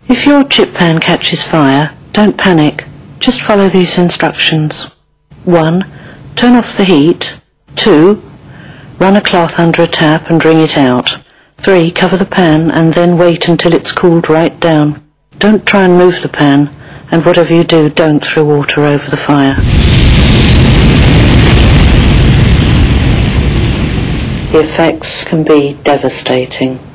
If your chip pan catches fire, don't panic. Just follow these instructions. 1. Turn off the heat. 2. Run a cloth under a tap and wring it out. 3. Cover the pan and then wait until it's cooled right down. Don't try and move the pan, and whatever you do, don't throw water over the fire. The effects can be devastating.